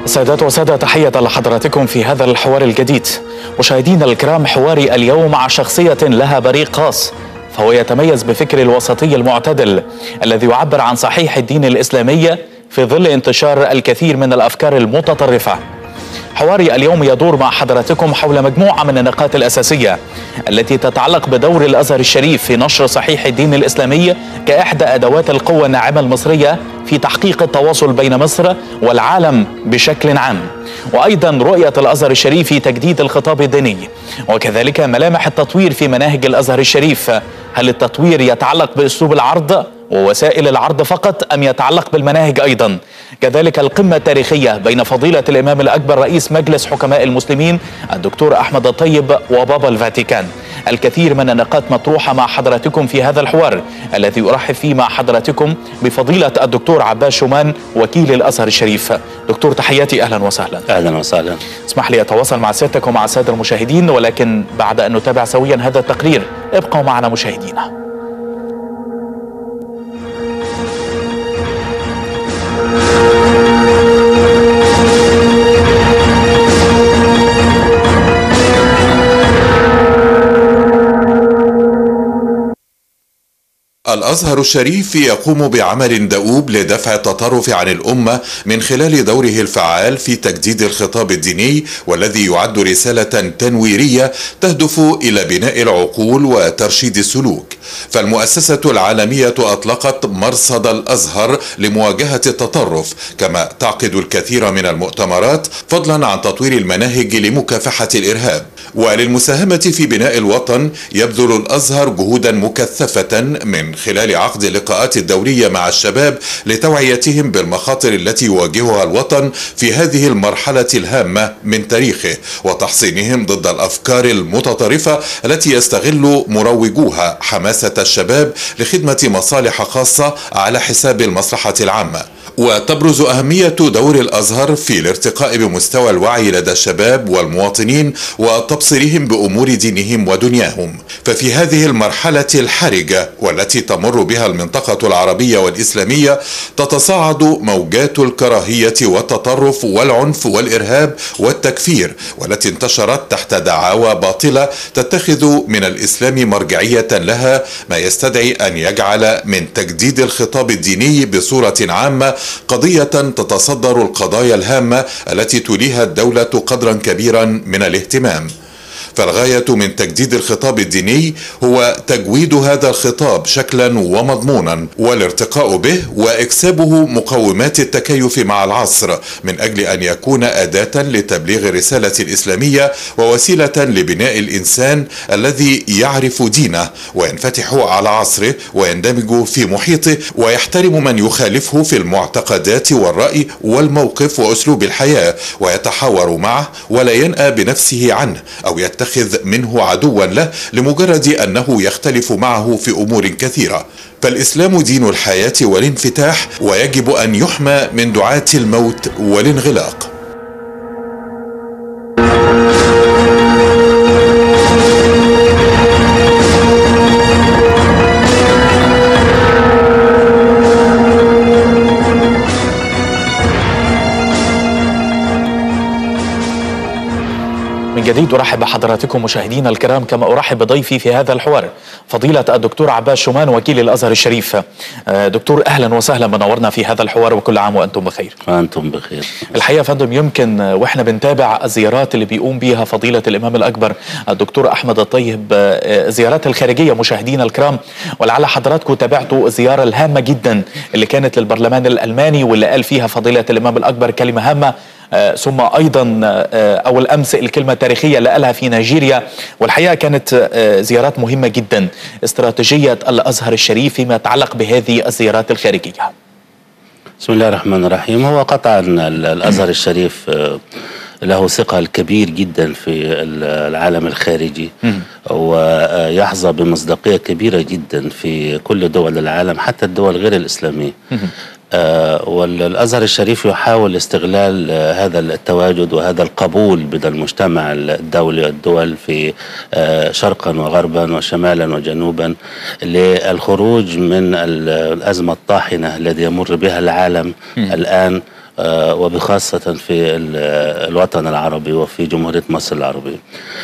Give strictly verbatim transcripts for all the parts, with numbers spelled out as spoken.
سادات وسادة، تحية لحضراتكم في هذا الحوار الجديد. مشاهدينا الكرام، حواري اليوم مع شخصية لها بريق خاص، فهو يتميز بفكر الوسطي المعتدل الذي يعبر عن صحيح الدين الإسلامي في ظل انتشار الكثير من الأفكار المتطرفة. حواري اليوم يدور مع حضراتكم حول مجموعة من النقاط الأساسية التي تتعلق بدور الأزهر الشريف في نشر صحيح الدين الإسلامي كإحدى أدوات القوة الناعمة المصرية في تحقيق التواصل بين مصر والعالم بشكل عام، وأيضا رؤية الأزهر الشريف في تجديد الخطاب الديني، وكذلك ملامح التطوير في مناهج الأزهر الشريف. هل التطوير يتعلق بأسلوب العرض ووسائل العرض فقط أم يتعلق بالمناهج أيضا؟ كذلك القمة التاريخية بين فضيلة الإمام الأكبر رئيس مجلس حكماء المسلمين الدكتور أحمد الطيب وبابا الفاتيكان. الكثير من النقاط مطروحة مع حضراتكم في هذا الحوار الذي أرحب فيه مع حضراتكم بفضيلة الدكتور عباس شومان وكيل الأزهر الشريف. دكتور، تحياتي، أهلا وسهلا. أهلا وسهلا. اسمح لي أتواصل مع سيادتك ومع السادة المشاهدين، ولكن بعد أن نتابع سويا هذا التقرير ابقوا معنا مشاهدينا. الأزهر الشريف يقوم بعمل دؤوب لدفع التطرف عن الأمة من خلال دوره الفعال في تجديد الخطاب الديني، والذي يعد رسالة تنويرية تهدف إلى بناء العقول وترشيد السلوك. فالمؤسسة العالمية أطلقت مرصد الأزهر لمواجهة التطرف، كما تعقد الكثير من المؤتمرات، فضلا عن تطوير المناهج لمكافحة الإرهاب. وللمساهمة في بناء الوطن يبذل الأزهر جهودا مكثفة من خلال عقد اللقاءات الدورية مع الشباب لتوعيتهم بالمخاطر التي يواجهها الوطن في هذه المرحلة الهامة من تاريخه، وتحصينهم ضد الأفكار المتطرفة التي يستغل مروجوها حماسة الشباب لخدمة مصالح خاصة على حساب المصلحة العامة. وتبرز أهمية دور الأزهر في الارتقاء بمستوى الوعي لدى الشباب والمواطنين وتبصيرهم بأمور دينهم ودنياهم. ففي هذه المرحلة الحرجة والتي تمر بها المنطقة العربية والإسلامية تتصاعد موجات الكراهية والتطرف والعنف والإرهاب والتكفير، والتي انتشرت تحت دعاوى باطلة تتخذ من الإسلام مرجعية لها، ما يستدعي أن يجعل من تجديد الخطاب الديني بصورة عامة قضية تتصدر القضايا الهامة التي توليها الدولة قدرا كبيرا من الاهتمام. فالغاية من تجديد الخطاب الديني هو تجويد هذا الخطاب شكلا ومضمونا، والارتقاء به واكسابه مقومات التكيف مع العصر، من اجل ان يكون أداة لتبليغ الرسالة الإسلامية ووسيلة لبناء الإنسان الذي يعرف دينه وينفتح على عصره ويندمج في محيطه ويحترم من يخالفه في المعتقدات والرأي والموقف وأسلوب الحياة، ويتحاور معه ولا ينأى بنفسه عنه أو يتخذ منه عدوا له لمجرد أنه يختلف معه في أمور كثيرة. فالإسلام دين الحياة والانفتاح، ويجب أن يحمى من دعاة الموت والانغلاق. جديد أرحب بحضراتكم مشاهدينا الكرام، كما أرحب بضيفي في هذا الحوار فضيلة الدكتور عباس شومان وكيل الأزهر الشريف. دكتور، أهلا وسهلا، منورنا في هذا الحوار، وكل عام وأنتم بخير. وأنتم بخير. الحقيقة فندم، يمكن وإحنا بنتابع الزيارات اللي بيقوم بيها فضيلة الإمام الأكبر الدكتور أحمد الطيب، زيارات الخارجية مشاهدينا الكرام، ولعل حضراتكم تابعتوا الزيارة الهامة جدا اللي كانت للبرلمان الألماني، واللي قال فيها فضيلة الإمام الأكبر كلمة هامة، آه ثم أيضا آه أول أمس الكلمة التاريخية اللي قالها في نيجيريا. والحقيقة كانت آه زيارات مهمة جدا. استراتيجية الأزهر الشريف فيما يتعلق بهذه الزيارات الخارجية. بسم الله الرحمن الرحيم. هو قطعا الأزهر الشريف آه له ثقل كبير جدا في العالم الخارجي، ويحظى بمصداقية كبيرة جدا في كل دول العالم، حتى الدول غير الإسلامية. آه والأزهر الشريف يحاول استغلال آه هذا التواجد وهذا القبول من المجتمع الدولي والدول في آه شرقا وغربا وشمالا وجنوبا للخروج من الأزمة الطاحنة الذي يمر بها العالم م. الآن، وبخاصة في الوطن العربي وفي جمهورية مصر العربية.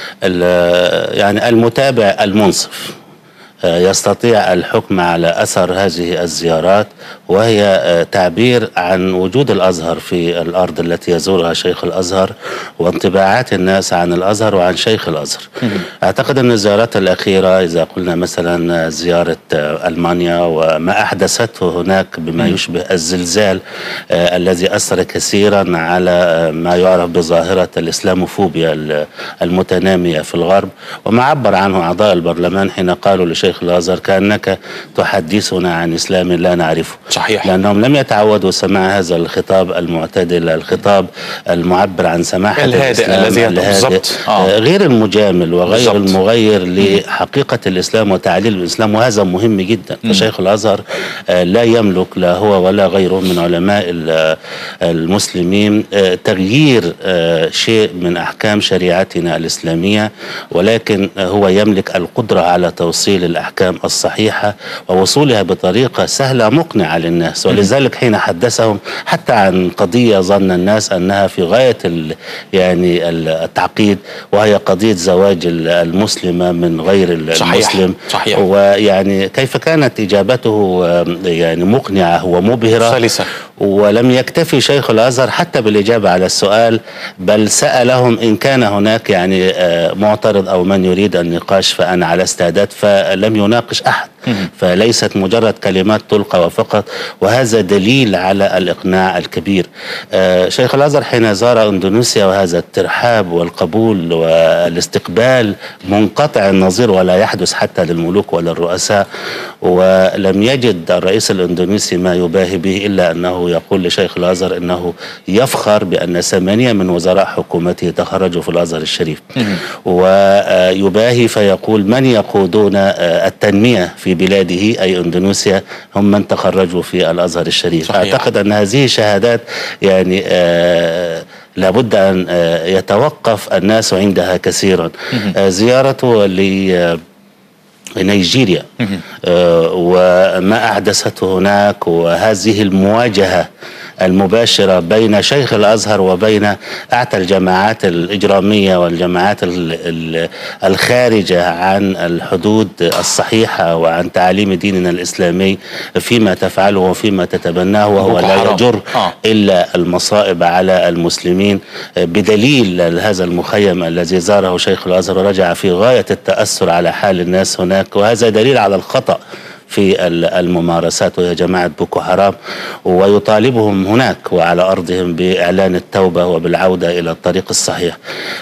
يعني المتابع المنصف يستطيع الحكم على أثر هذه الزيارات، وهي تعبير عن وجود الأزهر في الأرض التي يزورها شيخ الأزهر وانطباعات الناس عن الأزهر وعن شيخ الأزهر. أعتقد أن الزيارات الأخيرة إذا قلنا مثلا زيارة ألمانيا وما أحدثته هناك بما يشبه الزلزال الذي أثر كثيرا على ما يعرف بظاهرة الإسلاموفوبيا المتنامية في الغرب، وما عبر عنه أعضاء البرلمان حين قالوا لشيخ الأزهر كأنك تحدثنا عن إسلام لا نعرفه. صحيح. لأنهم لم يتعودوا سماع هذا الخطاب المعتدل، الخطاب المعبر عن سماحة الهادئ الذي بالضبط آه. غير المجامل وغير بالزبط. المغير لحقيقة الإسلام وتعليل الإسلام، وهذا مهم جدا. م. فشيخ الأزهر لا يملك لا هو ولا غيره من علماء المسلمين تغيير شيء من أحكام شريعتنا الإسلامية، ولكن هو يملك القدرة على توصيل الأحكام الصحيحة ووصولها بطريقة سهلة مقنعة للناس. ولذلك حين حدثهم حتى عن قضية ظن الناس أنها في غاية يعني التعقيد، وهي قضية زواج المسلمة من غير صحيح. المسلم. صحيح. ويعني كيف كانت إجابته يعني مقنعة ومبهرة سلسة. ولم يكتفي شيخ الأزهر حتى بالإجابة على السؤال، بل سألهم إن كان هناك يعني معترض أو من يريد النقاش فأنا على استعداد، فلم يناقش أحد. فليست مجرد كلمات تلقى وفقط، وهذا دليل على الإقناع الكبير. شيخ الأزهر حين زار إندونيسيا وهذا الترحاب والقبول والاستقبال منقطع النظير ولا يحدث حتى للملوك ولا الرؤساء، ولم يجد الرئيس الإندونيسي ما يباهي به إلا أنه يقول لشيخ الأزهر أنه يفخر بأن ثمانية من وزراء حكومته تخرجوا في الأزهر الشريف، ويباهي فيقول من يقودون التنمية في بلاده أي إندونيسيا هم من تخرجوا في الأزهر الشريف. صحيح. أعتقد أن هذه شهادات يعني آه لابد أن آه يتوقف الناس عندها كثيرا. آه زيارته ل نيجيريا آه وما أحدثته هناك، وهذه المواجهة المباشرة بين شيخ الأزهر وبين أعتى الجماعات الإجرامية والجماعات الخارجة عن الحدود الصحيحة وعن تعاليم ديننا الإسلامي فيما تفعله وفيما تتبناه، وهو لا يجر إلا المصائب على المسلمين، بدليل هذا المخيم الذي زاره شيخ الأزهر ورجع في غاية التأثر على حال الناس هناك، وهذا دليل على الخطأ في الممارسات وهي جماعة بوكو حرام، ويطالبهم هناك وعلى أرضهم بإعلان التوبة وبالعودة إلى الطريق الصحيح.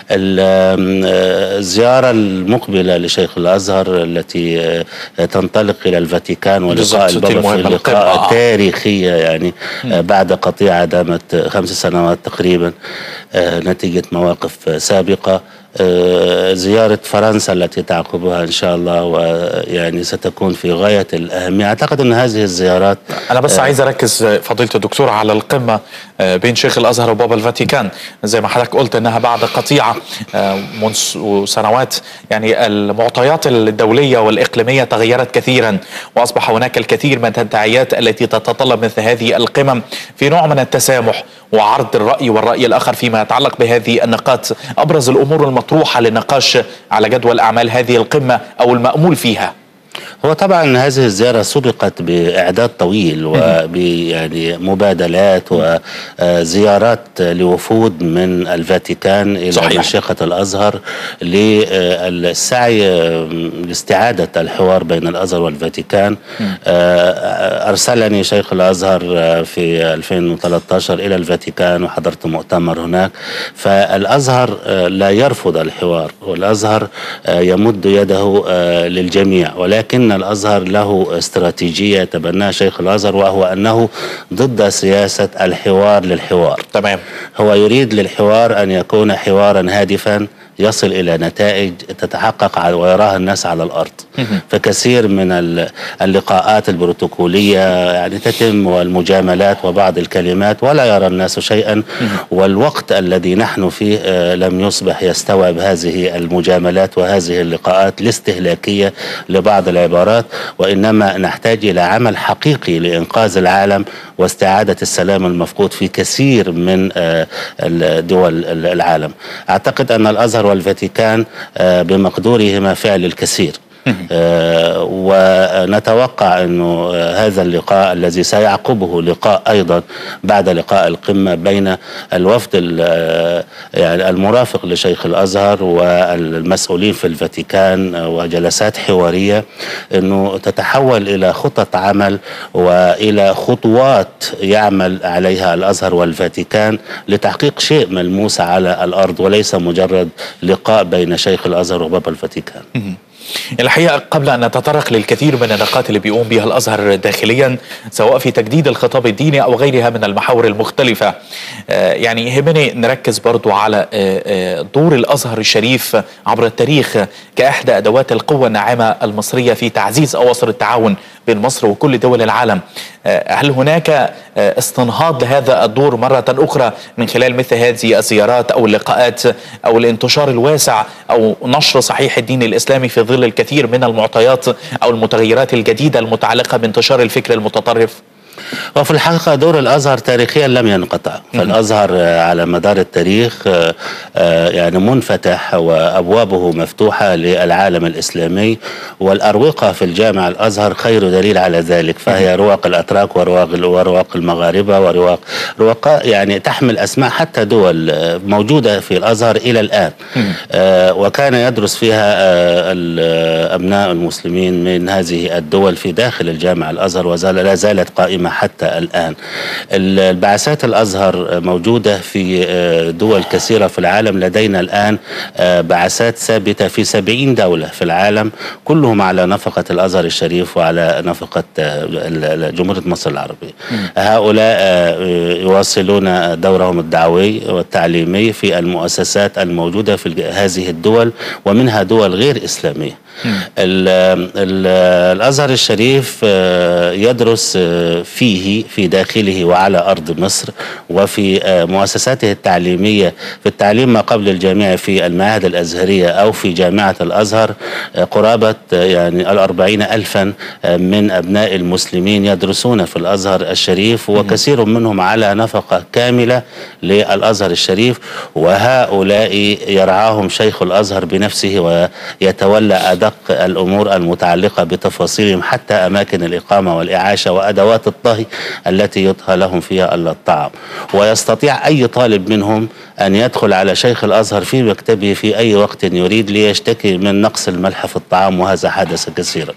الزيارة المقبلة لشيخ الأزهر التي تنطلق إلى الفاتيكان ولقاء البابا في لقاء تاريخية يعني بعد قطيعة دامت خمس سنوات تقريبا نتيجة مواقف سابقة. زيارة فرنسا التي تعقبها إن شاء الله ويعني ستكون في غاية الأهمية. أعتقد أن هذه الزيارات أنا بس عايز أركز فضيلة الدكتور على القمة بين شيخ الأزهر وبابا الفاتيكان، زي ما حضرتك قلت أنها بعد قطيعة منذ سنوات، يعني المعطيات الدولية والإقليمية تغيرت كثيرا، وأصبح هناك الكثير من التداعيات التي تتطلب مثل هذه القمم في نوع من التسامح وعرض الرأي والرأي الآخر فيما يتعلق بهذه النقاط. أبرز الأمور المطروحة للنقاش على جدول أعمال هذه القمة أو المأمول فيها؟ هو طبعا هذه الزيارة سبقت بإعداد طويل وبيعني مبادلات وزيارات لوفود من الفاتيكان إلى مشيخة الأزهر للسعي لاستعادة الحوار بين الأزهر والفاتيكان. أرسلني شيخ الأزهر في ألفين وثلاثة عشر إلى الفاتيكان وحضرت مؤتمر هناك. فالأزهر لا يرفض الحوار، والأزهر يمد يده للجميع، ولكن الأزهر له استراتيجية تبناها شيخ الأزهر، وهو أنه ضد سياسة الحوار للحوار. تمام. هو يريد للحوار أن يكون حوارا هادفا يصل إلى نتائج تتحقق ويراها الناس على الأرض. فكثير من اللقاءات البروتوكولية يعني تتم والمجاملات وبعض الكلمات ولا يرى الناس شيئا، والوقت الذي نحن فيه لم يصبح يستوعب هذه المجاملات وهذه اللقاءات الاستهلاكية لبعض العبارات، وإنما نحتاج إلى عمل حقيقي لإنقاذ العالم واستعادة السلام المفقود في كثير من دول العالم. أعتقد أن الأزهر والفاتيكان بمقدورهما فعل الكثير. آه ونتوقع أنه آه هذا اللقاء الذي سيعقبه لقاء أيضا بعد لقاء القمة بين الوفد آه يعني المرافق لشيخ الأزهر والمسؤولين في الفاتيكان آه وجلسات حوارية، أنه تتحول إلى خطط عمل وإلى خطوات يعمل عليها الأزهر والفاتيكان لتحقيق شيء ملموس على الأرض، وليس مجرد لقاء بين شيخ الأزهر وبابا الفاتيكان. الحقيقة قبل أن نتطرق للكثير من النقاط اللي بيقوم بها الأزهر داخليا سواء في تجديد الخطاب الديني أو غيرها من المحاور المختلفة، يعني يهمني نركز برضو على دور الأزهر الشريف عبر التاريخ كأحدى أدوات القوة الناعمة المصرية في تعزيز أواصر التعاون بين مصر وكل دول العالم. هل هناك استنهاض لهذا الدور مرة أخرى من خلال مثل هذه الزيارات أو اللقاءات أو الانتشار الواسع أو نشر صحيح الدين الإسلامي في ظل الكثير من المعطيات أو المتغيرات الجديدة المتعلقة بانتشار الفكر المتطرف؟ وفي الحقيقة دور الأزهر تاريخيا لم ينقطع، فالأزهر على مدار التاريخ يعني منفتح وأبوابه مفتوحة للعالم الإسلامي، والأروقة في الجامع الأزهر خير دليل على ذلك، فهي رواق الأتراك ورواق ورواق المغاربة ورواق رواق يعني تحمل أسماء حتى دول موجودة في الأزهر إلى الآن، وكان يدرس فيها أبناء المسلمين من هذه الدول في داخل الجامع الأزهر ولا زالت قائمة حتى الآن. البعثات الأزهر موجودة في دول كثيرة في العالم، لدينا الآن بعثات ثابتة في سبعين دولة في العالم، كلهم على نفقة الأزهر الشريف وعلى نفقة جمهورية مصر العربية. هؤلاء يواصلون دورهم الدعوي والتعليمي في المؤسسات الموجودة في هذه الدول، ومنها دول غير إسلامية. ال ال الأزهر الشريف يدرس فيه في داخله وعلى أرض مصر وفي مؤسساته التعليمية في التعليم ما قبل الجامعي في المعاهد الأزهرية أو في جامعة الأزهر قرابة يعني الأربعين ألفا من أبناء المسلمين يدرسون في الأزهر الشريف، وكثير منهم على نفقة كاملة للأزهر الشريف، وهؤلاء يرعاهم شيخ الأزهر بنفسه ويتولى أدق الأمور المتعلقة بتفاصيلهم حتى أماكن الإقامة والإعاشة وأدوات الطهي التي يطهى لهم فيها الطعام. ويستطيع أي طالب منهم أن يدخل على شيخ الأزهر في مكتبه في أي وقت يريد ليشتكي من نقص الملح في الطعام، وهذا حدث كثيرا.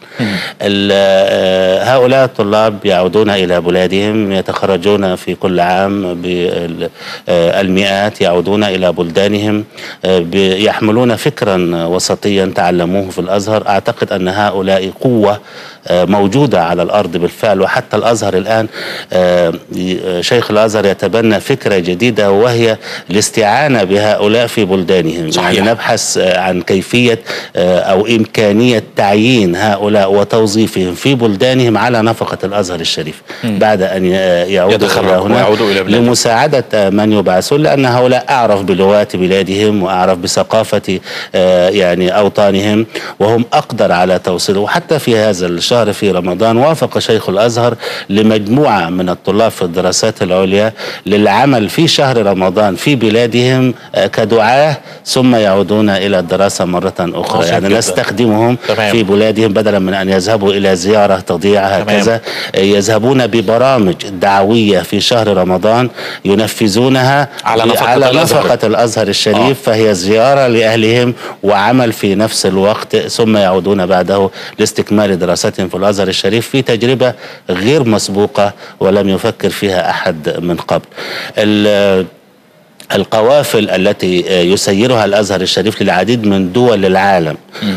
هؤلاء الطلاب يعودون إلى بلادهم، يتخرجون في كل عام بالمئات، يعودون إلى بلدانهم يحملون فكرا وسطيا تعلموه في الأزهر. أعتقد أن هؤلاء قوة موجودة على الأرض بالفعل، وحتى الأزهر الآن شيخ الأزهر يتبنى فكرة جديدة وهي الاستعانة بهؤلاء في بلدانهم. يعني نبحث عن كيفية أو إمكانية تعيين هؤلاء وتوظيفهم في بلدانهم على نفقة الأزهر الشريف م. بعد أن يعودوا إلى هنا لمساعدة من يبعثون، لأن هؤلاء أعرف بلغات بلادهم وأعرف بثقافة يعني أوطانهم، وهم أقدر على توصيله. وحتى في هذا الشهر في رمضان وافق شيخ الأزهر لمجموعة من الطلاب في الدراسات العليا للعمل في شهر رمضان في بلادهم كدعاة، ثم يعودون إلى الدراسة مرة أخرى. يعني نستخدمهم تمام. في بلادهم بدلا من أن يذهبوا إلى زيارة تضيع هكذا، يذهبون ببرامج دعوية في شهر رمضان ينفذونها على نفقة, على الأزهر. نفقة الأزهر الشريف آه. فهي زيارة لأهلهم وعمل في نفس الوقت، ثم يعودون بعده لاستكمال دراستهم في الأزهر الشريف في تجربة غير مسبوقة ولم يفكر فيها أحد من قبل. القوافل التي يسيرها الأزهر الشريف للعديد من دول العالم،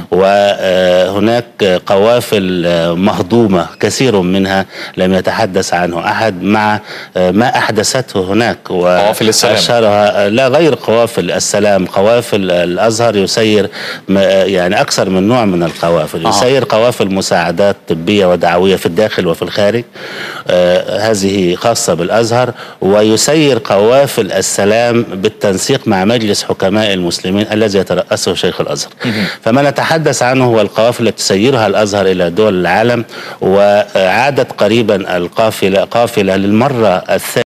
وهناك قوافل مهضومة كثير منها لم يتحدث عنه أحد مع ما أحدثته هناك. قوافل السلام لا غير قوافل السلام، قوافل الأزهر يسير يعني أكثر من نوع من القوافل. يسير قوافل مساعدات طبية ودعوية في الداخل وفي الخارج، آه هذه خاصة بالأزهر، ويسير قوافل السلام بالتنسيق مع مجلس حكماء المسلمين الذي يترأسه شيخ الأزهر. فما نتحدث عنه هو القوافل التي تسيرها الأزهر إلى دول العالم. وعادت قريبا القافلة قافلة للمرة الثانية